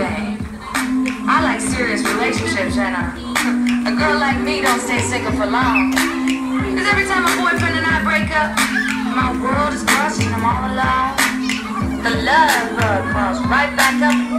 babe. I like serious relationships, and a girl like me don't stay single for long. Cause every time my boyfriend and I break up, my world is crushed and I'm all alone. The love bug crawls right back up